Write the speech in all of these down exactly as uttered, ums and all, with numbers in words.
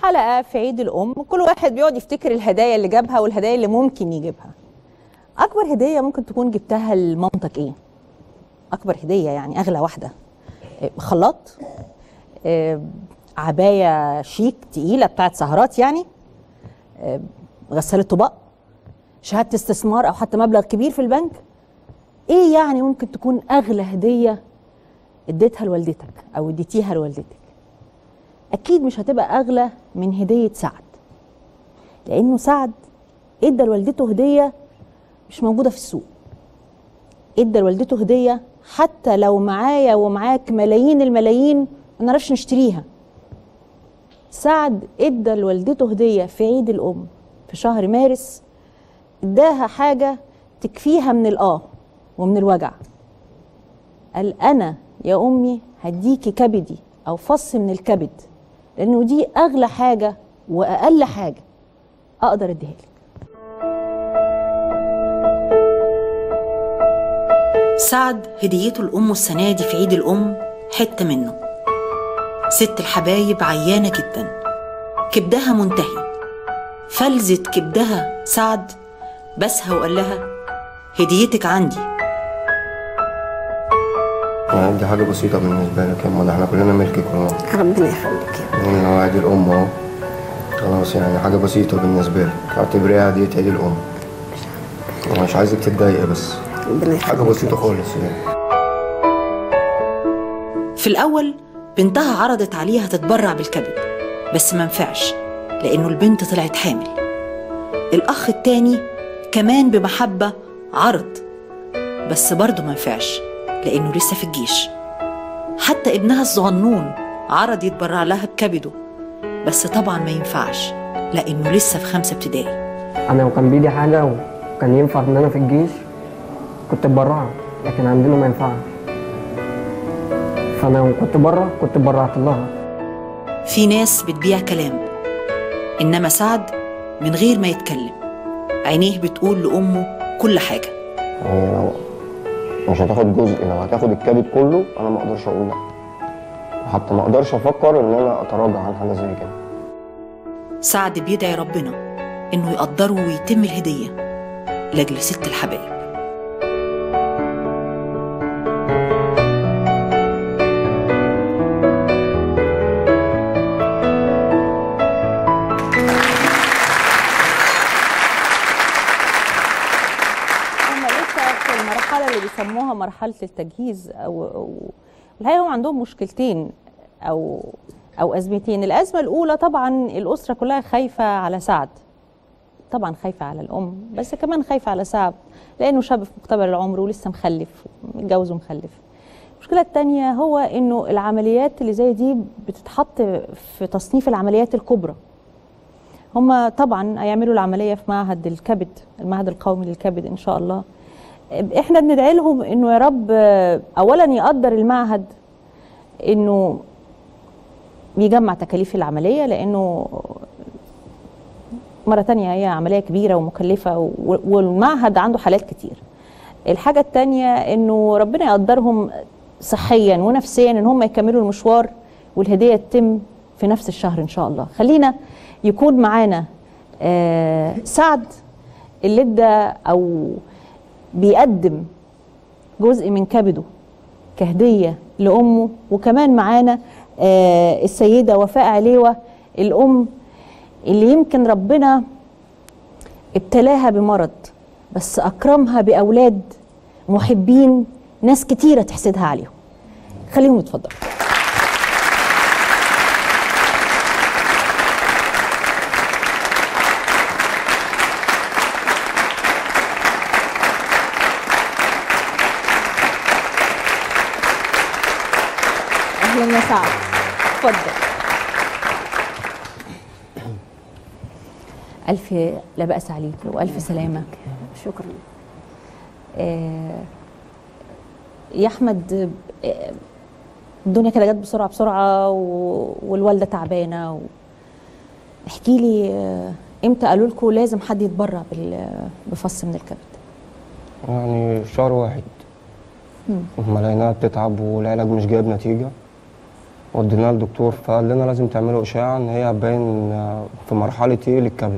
حلقة في عيد الأم، كل واحد بيقعد يفتكر الهدايا اللي جابها والهدايا اللي ممكن يجيبها. أكبر هدية ممكن تكون جبتها لمامتك إيه؟ أكبر هدية يعني أغلى واحدة. خلاط، عباية شيك تقيلة بتاعت سهرات يعني، غسالة طباق، شهادة استثمار أو حتى مبلغ كبير في البنك. إيه يعني ممكن تكون أغلى هدية اديتها لوالدتك أو اديتيها لوالدتك؟ أكيد مش هتبقى أغلى من هدية سعد، لأنه سعد ادى لوالدته هدية مش موجودة في السوق. ادى لوالدته هدية حتى لو معايا ومعاك ملايين الملايين ما نعرفش نشتريها. سعد ادى لوالدته هدية في عيد الأم في شهر مارس، اداها حاجة تكفيها من الآه ومن الوجع. قال أنا يا أمي هديكي كبدي أو فص من الكبد، لأنه دي أغلى حاجة وأقل حاجة أقدر أديها لك. سعد هديته لأمه السنة دي في عيد الأم حتة منه. ست الحبايب عيانة جدا، كبدها منتهي، فلزت كبدها سعد بسها وقال لها هديتك عندي. يعني دي حاجة بسيطة بالنسبة لك يا ماما، احنا كلنا ملكك والله. ربنا يخليك يا رب. من عيد الأم اهو، خلاص يعني حاجة بسيطة بالنسبة لك، اعتبريها هدية عيد الأم. أنا مش عايزك تتضايقي بس. ربنا يخليك. حاجة بسيطة خالص يعني. في الأول بنتها عرضت عليها تتبرع بالكبد، بس ما نفعش لأنه البنت طلعت حامل. الأخ التاني كمان بمحبة عرض، بس برضه ما نفعش لأنه لسه في الجيش. حتى ابنها الصغنون عرض يتبرع لها بكبده، بس طبعا ما ينفعش لأنه لسه في خمسة ابتدائي. أنا لو كان بيدي حاجة وكان ينفع إن أنا في الجيش كنت اتبرعت، لكن عندنا ما ينفعش، فأنا لو كنت بره كنت اتبرعت لها. في ناس بتبيع كلام، إنما سعد من غير ما يتكلم عينيه بتقول لأمه كل حاجة. يعني لو مش هتاخد جزء، لو هتاخد الكبد كله أنا ما أقدرش أقول لأ، وحتى ما أقدرش أفكر إن أنا أتراجع عن حاجة زي كده. سعد بيدعي ربنا إنه يقدره ويتم الهدية لأجل ست الحبايب. اللي بيسموها مرحلة التجهيز، أو, أو الحقيقة هم عندهم مشكلتين أو أو أزمتين. الأزمة الأولى طبعا الأسرة كلها خايفة على سعد، طبعا خايفة على الأم بس كمان خايفة على سعد لأنه شاب في مقتبل العمر ولسه مخلف، متجوز ومخلف. المشكلة الثانية هو إنه العمليات اللي زي دي بتتحط في تصنيف العمليات الكبرى. هم طبعا هيعملوا العملية في معهد الكبد، المعهد القومي للكبد إن شاء الله. احنا بندعي لهم انه يا رب اولا يقدر المعهد انه بيجمع تكاليف العمليه، لانه مره تانية هي عمليه كبيره ومكلفه والمعهد عنده حالات كتير. الحاجه التانية انه ربنا يقدرهم صحيا ونفسيا ان هم يكملوا المشوار والهديه تتم في نفس الشهر ان شاء الله. خلينا يكون معانا آه سعد اللي ادى او بيقدم جزء من كبده كهدية لأمه، وكمان معانا آه السيدة وفاء عليوة، الأم اللي يمكن ربنا ابتلاها بمرض بس أكرمها بأولاد محبين ناس كتيرة تحسدها عليهم. خليهم يتفضلوا. أهلا يا سعد، اتفضل. ألف لا بأس عليك وألف سلامة. شكرا. آه يا أحمد، آه الدنيا كده جت بسرعة بسرعة والوالدة تعبانة و... احكي لي آه امتى قالوا لكم لازم حد يتبرع بفص من الكبد؟ يعني شهر واحد لما لقيناها بتتعب والعلاج مش جايب نتيجة، وديناها للدكتور فقال لنا لازم تعملوا اشعه ان هي باين في مرحله ايه للكبد.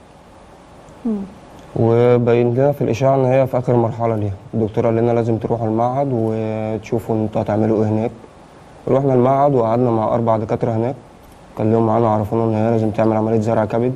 وبين لنا في الاشعه ان هي في اخر مرحله ليها. الدكتور قال لنا لازم تروحوا المعهد وتشوفوا انتوا هتعملوا ايه هناك. رحنا المعهد وقعدنا مع اربع دكاتره هناك، كان لهم معانا عرفونا ان هي لازم تعمل عمليه زرع كبد،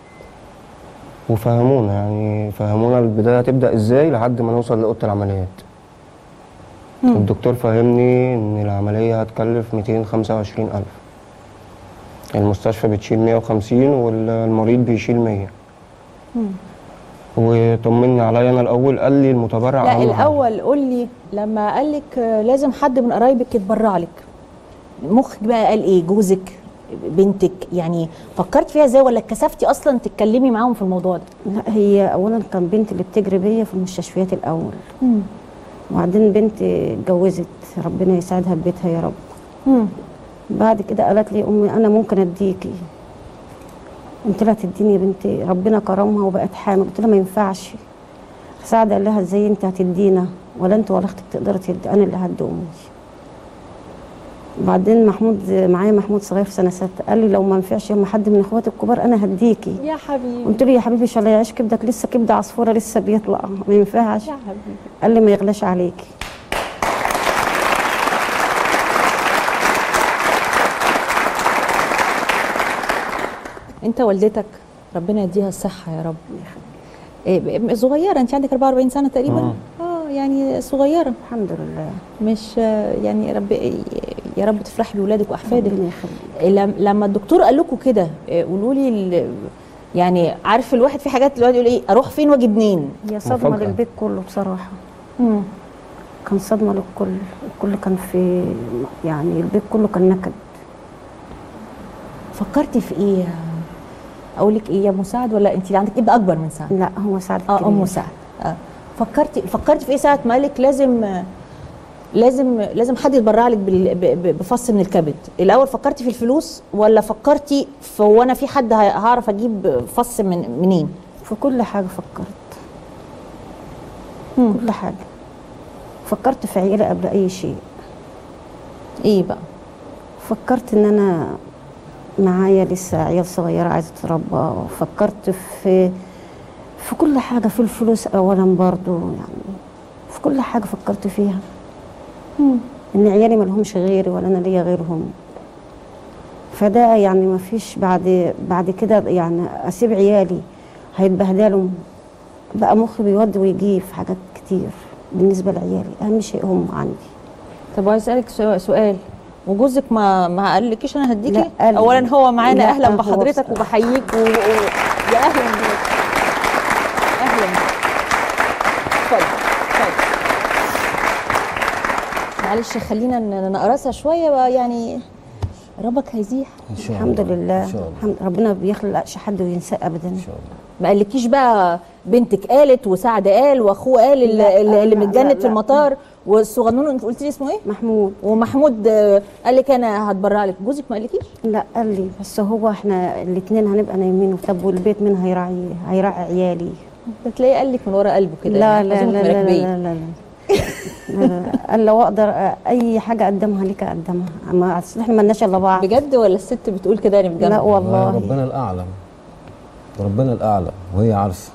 وفهمونا يعني فهمونا البدايه تبدا ازاي لحد ما نوصل لاوضه العمليات. مم. الدكتور فهمني ان العمليه هتكلف مئتين وخمسة وعشرين ألف. المستشفى بتشيل مئة وخمسين والمريض بيشيل مية. مم. وطمني عليا انا الاول، قال لي المتبرع لا الاول قول لي لما قال لك لازم حد من قرايبك يتبرع لك، مخك بقى قال ايه؟ جوزك، بنتك، يعني فكرت فيها ازاي ولا اتكسفتي اصلا تتكلمي معاهم في الموضوع ده؟ لا هي اولا كان بنتي اللي بتجري بيا في المستشفيات الاول. مم. وبعدين بنتي اتجوزت، ربنا يسعدها ببيتها يا رب. مم. بعد كده قالت لي امي انا ممكن اديكي. قلت لها تديني يا بنتي؟ ربنا كرمها وبقت حامل. قلت لها ما ينفعش. سعد قال لها ازاي انت هتدينا؟ ولا انت ولا اختك تقدري تدي، انا اللي هدي امي. بعدين محمود معايا، محمود صغير في سنه سته، قال لي لو ما نفعش يوم حد من اخواتي الكبار انا هديكي يا حبيبي. قلت له يا حبيبي ان شاء الله يعيش كبدك، لسه كبد عصفوره لسه بيطلع، ما ينفعش. يا حبيبي. قال لي ما يغلاش عليكي. انت والدتك ربنا يديها الصحه يا رب. إيه صغيره، انت عندك أربعة وأربعين سنه تقريبا. اه, آه يعني صغيره الحمد لله. مش يعني رب يا رب تفرحي بولادك واحفادك. ربنا يخليك. لما الدكتور قال لكم كده قولوا لي، يعني عارف الواحد في حاجات الواحد يقول ايه اروح فين واجي منين؟ هي صدمه للبيت كله بصراحه. امم كان صدمه للكل، الكل كان في يعني البيت كله كان نكد. فكرتي في ايه؟ اقول لك ايه يا مساعد ولا انت اللي عندك ابن اكبر من سعد؟ لا هو سعد اه ام سعد. اه فكرتي فكرتي في ايه ساعه ما قالك لازم لازم لازم حد يتبرع لك بفص من الكبد؟ الاول فكرتي في الفلوس ولا فكرتي في هو انا في حد هعرف اجيب فص من منين؟ في كل حاجه فكرت. مم. كل حاجه فكرت في عيالي قبل اي شيء. ايه بقى؟ فكرت ان انا معايا لسه عيال صغيره عايزه تتربى. فكرت في في كل حاجه، في الفلوس اولا برضو، يعني في كل حاجه فكرت فيها. مم. ان عيالي ما لهمش غيري ولا انا ليا غيرهم. فده يعني ما فيش بعد بعد كده يعني اسيب عيالي هيتبهدلوا. بقى مخي بيودي ويجيب في حاجات كتير بالنسبه لعيالي، اهم شيء هم عندي. طب عايز اسالك سؤال، وجوزك ما ما قالكيش انا هديكي؟ لا اولا هو معانا، اهلا هو بحضرتك وبحييك و... و... يا اهلا بيك. اهلا بيك. اتفضل اتفضل. معلش خلينا نقرصها شويه بقى، يعني ربك هيزيح ان شاء الله. الحمد لله. ان شاء الله. الحمد ربنا ما بيخلقش حد وينساه ابدا. ان شاء الله. ما قالكيش بقى بنتك قالت وسعد قال واخوه قال اللي, اللي, اللي متجند في المطار والصغنون انت قلت لي اسمه ايه؟ محمود. ومحمود قال لك انا هتبرع لك، جوزك ما قالكيش؟ لا قال لي، بس هو احنا الاثنين هنبقى نايمين. طب والبيت مين هيراعي هيراعي عيالي؟ بتلاقيه قال لك من ورا قلبه كده. لا لا لا لا لا لا لا لا. قال لو اقدر اي حاجه اقدمها لك اقدمها، اما اصل احنا مالناش الا بعض. بجد ولا الست بتقول كده يعني بجد؟ لا والله ربنا الاعلم، ربنا الاعلم وهي عارفه.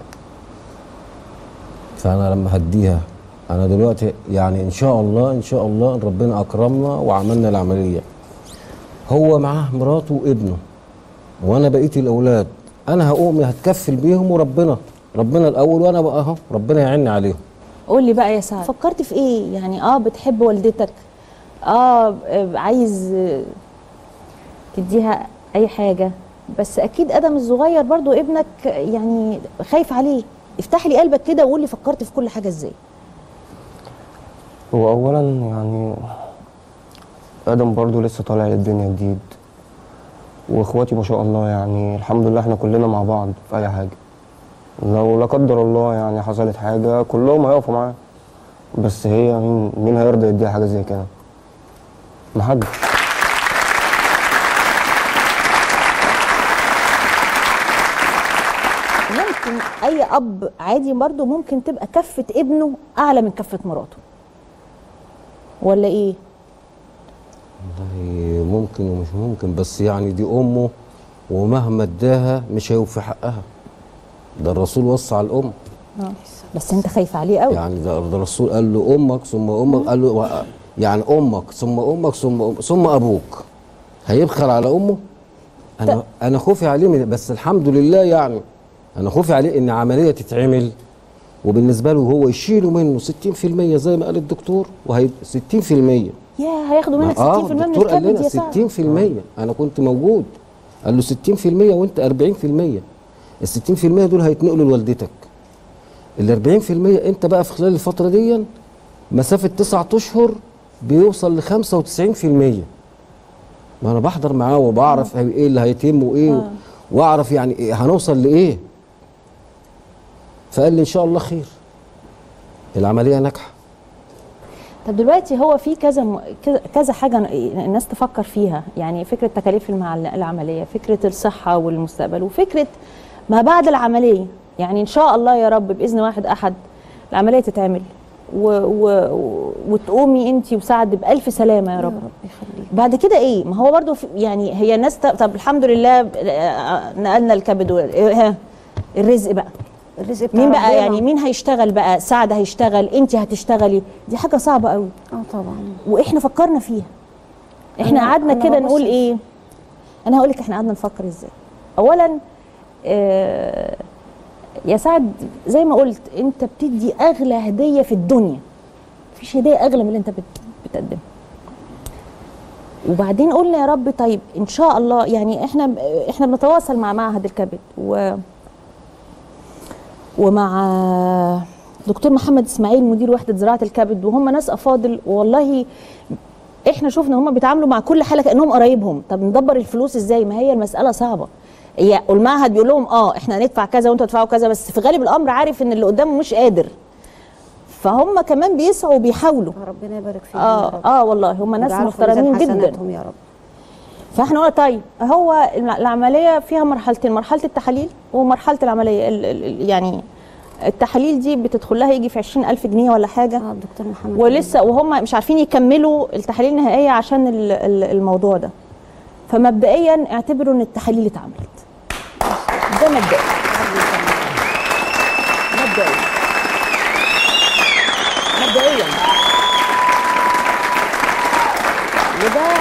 فانا لما هديها انا دلوقتي يعني ان شاء الله ان شاء الله ان ربنا اكرمنا وعملنا العمليه، هو معاه مراته وابنه وانا بقيت الاولاد، انا هقوم هتكفل بيهم وربنا ربنا الاول وانا بقى اهو ربنا يعيني عليهم. قول لي بقى يا سعد، فكرت في ايه؟ يعني اه بتحب والدتك، اه عايز تديها اي حاجه، بس اكيد ادم الصغير برضو ابنك يعني خايف عليه. افتح لي قلبك كده وقول لي فكرت في كل حاجه ازاي. هو اولا يعني ادم برضو لسه طالع للدنيا جديد، واخواتي ما شاء الله يعني الحمد لله احنا كلنا مع بعض في اي حاجه. لو لا قدر الله يعني حصلت حاجه كلهم هيقفوا معايا، بس هي مين مين هيرضى يديها حاجه زي كده؟ محدش. يمكن اي اب عادي برضو ممكن تبقى كفه ابنه اعلى من كفه مراته، ولا ايه؟ والله ممكن ومش ممكن، بس يعني دي امه ومهما اداها مش هيوفي حقها. ده الرسول وصى على الام. اه بس انت خايف عليه قوي. يعني ده, ده الرسول قال له امك ثم امك، قال له يعني امك ثم امك ثم أم ثم ابوك. هيبخل على امه؟ انا انا خوفي عليه من، بس الحمد لله يعني انا خوفي عليه ان عمليه تتعمل وبالنسبه له هو يشيلوا منه ستين في المية زي ما قال الدكتور، وهي ستين في المية. يا هياخدوا منك اه ستين في المية من الدكتور قال الكبد لنا يا سعد. ستين في المية. انا كنت موجود. قال له ستين في المية وانت أربعين في المية. ال ستين في المية دول هيتنقلوا لوالدتك. ال أربعين في المية انت بقى في خلال الفتره دي مسافه تسعة اشهر بيوصل ل خمسة وتسعين في المية. ما انا بحضر معاه وبعرف آه. ايه اللي هيتم وايه آه. واعرف يعني إيه هنوصل لايه. فقال لي ان شاء الله خير، العمليه ناجحه. طب دلوقتي هو في كذا م... كذا حاجه الناس تفكر فيها، يعني فكره تكاليف المع... العمليه، فكره الصحه والمستقبل، وفكره ما بعد العمليه. يعني ان شاء الله يا رب باذن واحد احد العمليه تتعمل و... و... وتقومي انت وسعد بالف سلامه يا رب. يا رب يخليك. بعد كده ايه؟ ما هو برضو يعني هي الناس ت... طب الحمد لله نقلنا الكبد و... الرزق بقى، الرزق بتاع مين بقى ربنا. يعني مين هيشتغل بقى؟ سعد هيشتغل، انت هتشتغلي، دي حاجه صعبه قوي. اه طبعا. واحنا فكرنا فيها، احنا قعدنا كده نقول ايه. انا هقول لك احنا قعدنا نفكر ازاي. اولا آه يا سعد زي ما قلت انت بتدي اغلى هديه في الدنيا، مفيش هديه اغلى من اللي انت بتقدمها. وبعدين قلنا يا رب طيب ان شاء الله، يعني احنا احنا بنتواصل مع معهد الكبد و ومع دكتور محمد اسماعيل مدير وحده زراعه الكبد، وهم ناس افاضل والله. احنا شفنا هم بيتعاملوا مع كل حاله كانهم قرايبهم. طب ندبر الفلوس ازاي؟ ما هي المساله صعبه. هي المعهد بيقول لهم اه احنا هندفع كذا وانتوا تدفعوا كذا، بس في غالب الامر عارف ان اللي قدامه مش قادر، فهم كمان بيسعوا وبيحاولوا. ربنا يبارك فيهم. اه اه والله هم ناس محترمين جدا يا رب. فاحنا قلنا طيب هو العمليه فيها مرحلتين، مرحله التحاليل ومرحله العمليه. ال ال يعني التحاليل دي بتدخل لها يجي في عشرين ألف جنيه ولا حاجه. اه دكتور محمد. ولسه وهم مش عارفين يكملوا التحاليل النهائيه عشان الموضوع ده. فمبدئيا اعتبروا ان التحاليل اتعملت. ده مبدئيا. مبدئيا. مبدئيا. وده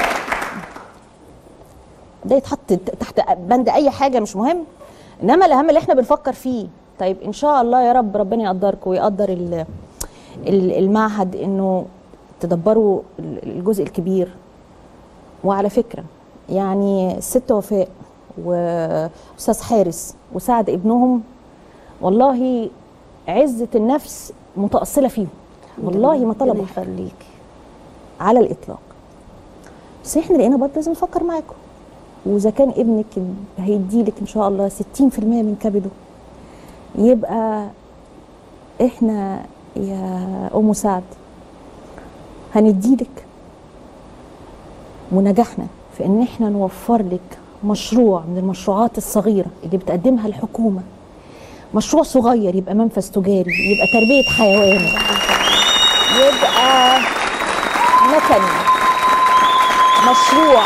ده يتحط تحت بند اي حاجه مش مهم، انما الاهم اللي احنا بنفكر فيه. طيب ان شاء الله يا رب ربنا يقدركم ويقدر المعهد انه تدبروا الجزء الكبير. وعلى فكره يعني الست وفاء واستاذ حارس وسعد ابنهم والله عزه النفس متاصله فيهم، والله ما طلبوا يخليك على الاطلاق. بس احنا لقينا برضه لازم نفكر معاكم، واذا كان ابنك هيديلك ان شاء الله ستين في المية من كبده، يبقى احنا يا ام سعد هنديلك ونجحنا في ان احنا نوفر لك مشروع من المشروعات الصغيره اللي بتقدمها الحكومه، مشروع صغير يبقى منفذ تجاري، يبقى تربيه حيوان، يبقى مكن، مشروع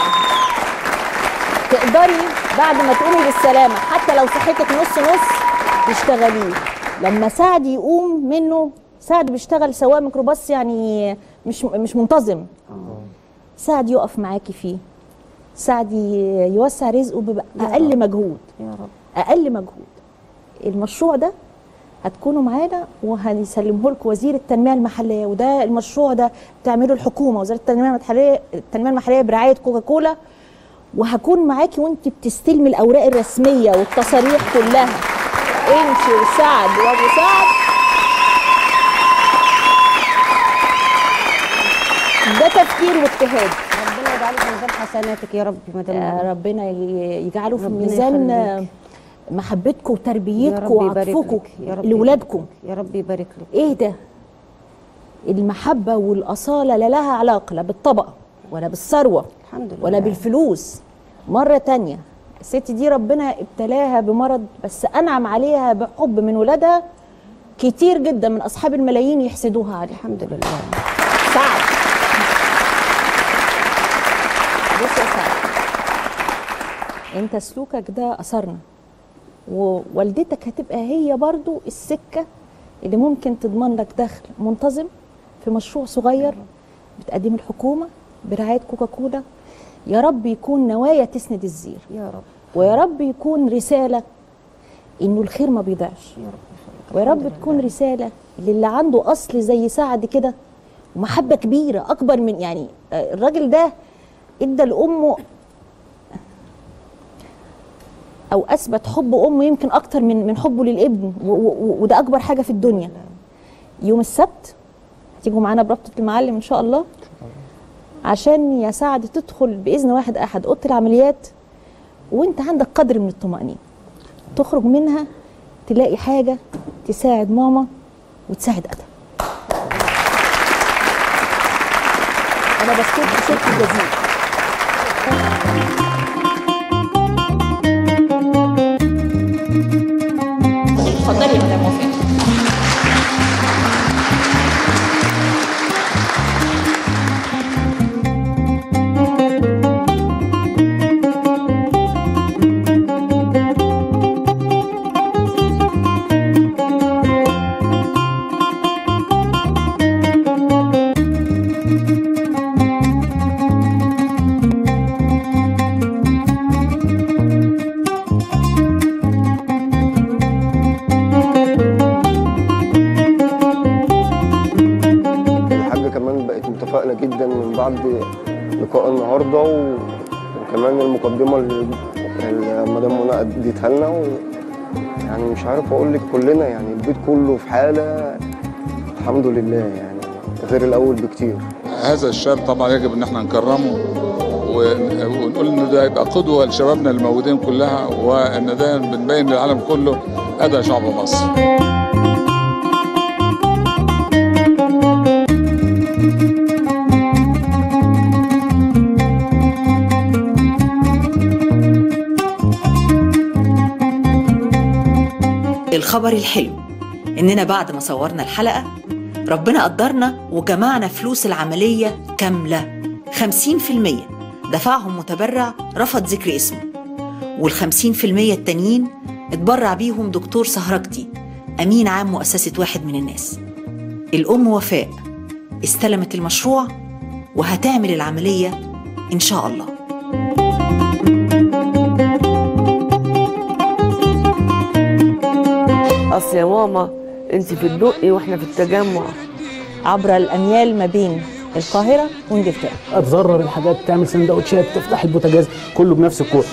تقدري بعد ما تقومي بالسلامه حتى لو صحتك نص نص تشتغليه. لما سعد يقوم منه، سعد بيشتغل سواق ميكروباص يعني مش مش منتظم، سعد يقف معاكي فيه، سعد يوسع رزقه بأقل مجهود. يا رب أقل مجهود. المشروع ده هتكونوا معانا وهنسلمه لكم وزير التنميه المحليه، وده المشروع ده بتعمله الحكومه وزاره التنميه المحليه التنميه المحليه برعايه كوكاكولا، وهكون معاكي وانت بتستلمي الاوراق الرسميه والتصاريح كلها انت وسعد وابو سعد. ده تفكير واجتهاد. ربنا يجعله في ميزان حسناتك يا رب. مدام ربنا يجعله في ميزان محبتكم وتربيتكم وعطفكم لاولادكم. يا رب يبارك لك. ايه ده؟ المحبه والاصاله لا لها علاقه لا بالطبقه ولا بالثروه الحمد لله ولا بالفلوس. مره تانية الست دي ربنا ابتلاها بمرض، بس انعم عليها بحب من ولادها كتير جدا من اصحاب الملايين يحسدوها عليه. الحمد لله. سعد انت سلوكك ده اثرنا، ووالدتك هتبقى هي برضو السكه اللي ممكن تضمن لك دخل منتظم في مشروع صغير بتقدم الحكومه برعايه كوكاكولا. يا رب يكون نوايا تسند الزير، يا رب، ويا رب يكون رساله انه الخير ما بيضيعش، يا رب، ويا رب تكون رساله للي عنده اصل زي سعد كده ومحبه كبيره اكبر من، يعني الراجل ده ادى لامه او اثبت حب امه يمكن اكتر من من حبه للابن، وده اكبر حاجه في الدنيا. يوم السبت هتيجوا معانا بربطه المعلم ان شاء الله، عشان يا سعد تدخل باذن واحد احد اوضه العمليات وانت عندك قدر من الطمانينه، تخرج منها تلاقي حاجه تساعد ماما وتساعد ادم. انا بشكرك شكر جزيل. اتفضلي يا مدام وفاء. متفائلة جدا من بعد لقاء النهارده، وكمان المقدمة اللي مدام منى اديتها لنا، و... يعني مش عارف اقول لك، كلنا يعني البيت كله في حالة الحمد لله، يعني غير الاول بكتير. هذا الشاب طبعا يجب ان احنا نكرمه ونقول انه ده يبقى قدوة لشبابنا الموجودين كلها، وان ده بنبين للعالم كله اداء شعب مصر. الخبر الحلو إننا بعد ما صورنا الحلقة ربنا قدرنا وجمعنا فلوس العملية كاملة، خمسين في المية دفعهم متبرع رفض ذكر اسمه، والخمسين في المية التانيين اتبرع بيهم دكتور سهرجتي أمين عام مؤسسة واحد من الناس. الأم وفاء استلمت المشروع وهتعمل العملية إن شاء الله. اصل يا ماما انت في الدقي واحنا في التجمع، عبر الاميال ما بين القاهره وانجلترا. تزرر الحاجات، تعمل سندوتشات، تفتح البوتاجاز، كله بنفس الكوره.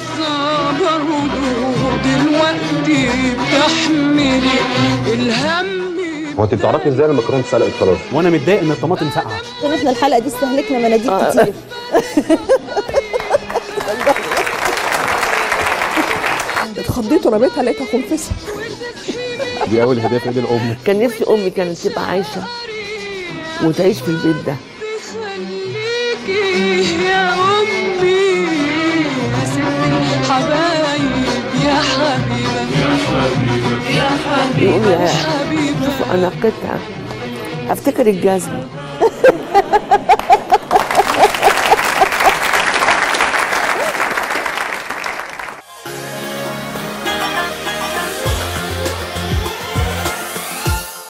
دلوقتي بتحملي الهم. هو انت بتعرفي ازاي المكرونه اتسلقت خلاص؟ وانا متضايق ان الطماطم ساقعه. احنا الحلقه دي استهلكنا مناديل آه. كتير. اتخضيت ورميتها لقيتها خنفسه. دي اول هديه في ايد الام. كان نفسي امي كانت تبقى عايشه وتعيش في البيت ده. خليكي يا امي يا ست الحبايب يا حبيبه يا حبيبه يا حبيبه يقول يا شوفوا انا قطعه افتكر الجزمه.